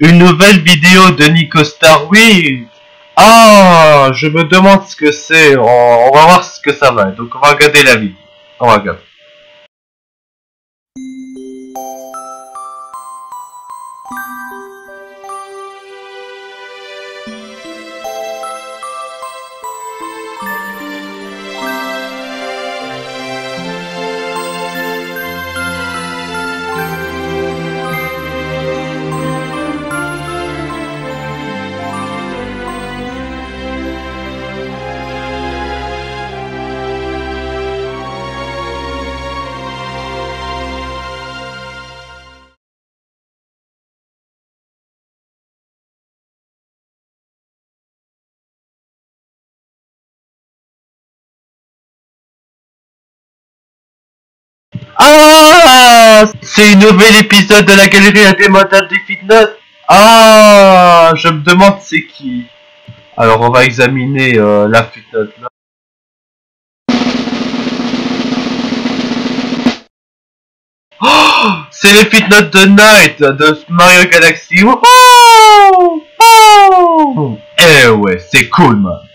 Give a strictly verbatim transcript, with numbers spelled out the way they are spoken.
Une nouvelle vidéo de Nico Star, oui. Ah, je me demande ce que c'est. On, on va voir ce que ça va. Donc on va regarder la vidéo. On va regarder. Ah, c'est un nouvel épisode de la galerie indémodable des fitness. Ah, je me demande c'est qui. Alors on va examiner euh, la fitness là. Oh, c'est les fitness de Night de Mario Galaxy. Oh, oh. Eh ouais, c'est cool man.